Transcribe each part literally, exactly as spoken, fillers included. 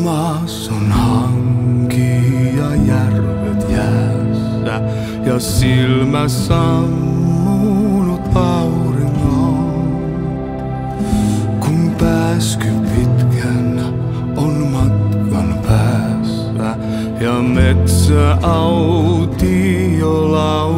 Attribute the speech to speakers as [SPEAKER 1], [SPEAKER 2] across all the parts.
[SPEAKER 1] maas on hanki ja järvet jäässä ja silmä sammunut auringon. Kun pääsky pitkän on matkan päässä ja metsä autio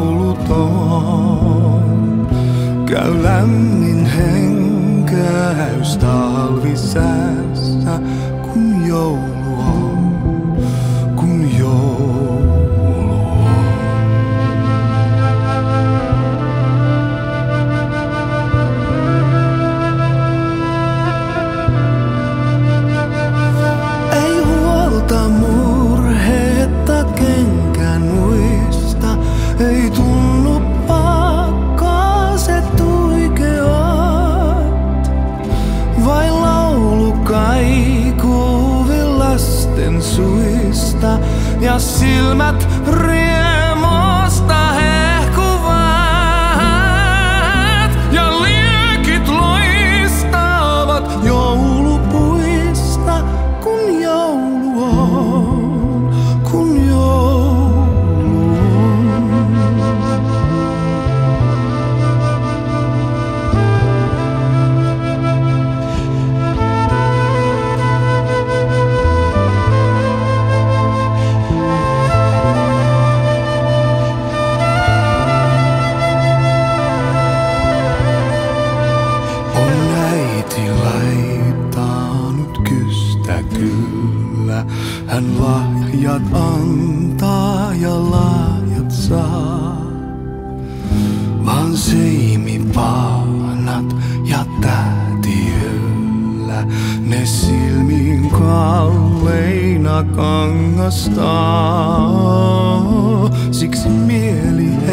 [SPEAKER 1] lauluton, käy lämmin henkäys talvisäässä, kun joulu on, kun joulu on. Ei huolta murhetta kenkänuista, ei tunnu pakkaset tuikeat, vain laulu kaikuvi lasten suista ja silmät riemusta hehkuvat ja liekit loistavat joulupuista, kun joulu on, kun joulu on. Hän lahjat antaa ja lahjat saa, vaan seimipaanat ja tähtiöllä ne silmiin kalleina kangastaa. Siksi mieli